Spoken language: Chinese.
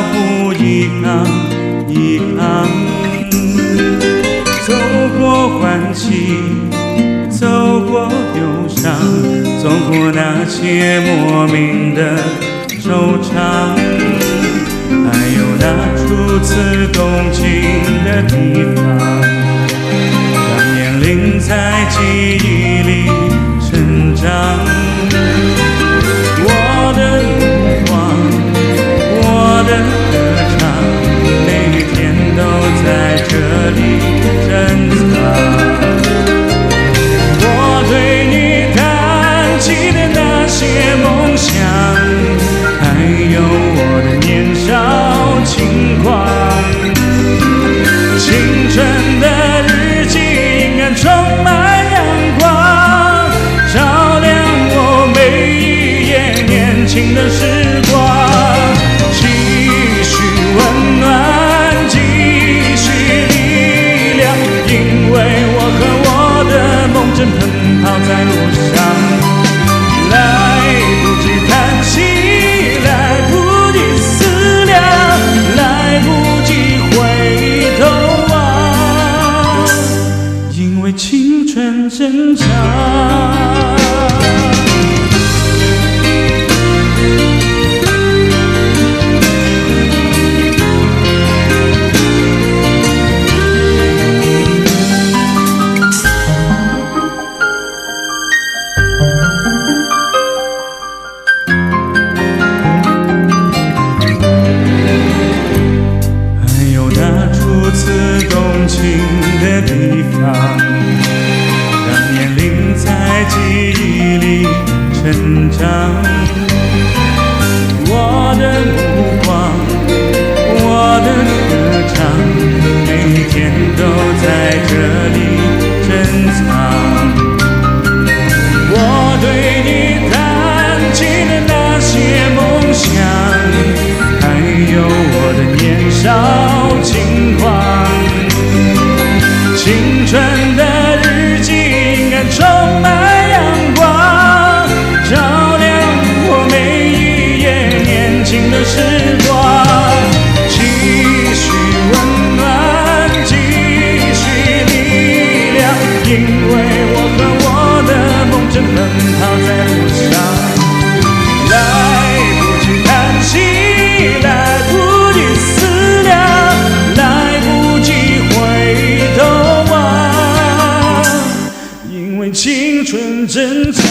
步一行一行，走过欢喜，走过忧伤，走过那些莫名的惆怅，还有那初次动情的地方，让年龄在记忆里成长。我的目光，我的歌唱，每一天都在这里珍藏。我对你弹起的那些梦想，还有我的年少轻狂，青春的日记应该充满阳光，照亮我每一页年轻的时光。继续温暖，继续力量，因为我和我的梦正奔跑在路上。来不及叹息，来不及思量，来不及回头望，因为青春正长。动情的地方，让年龄在记忆里成长。我的目光，我的歌唱，每一天都在这里珍藏。我对你弹起的那些梦想，还有我的年少轻狂。青春的日记应该充满阳光，照亮我每一页年轻的时光。继续温暖，继续力量，因为我和我的梦正奔跑在路上。来不及叹息，来不及思量，来不及回头，青春正长。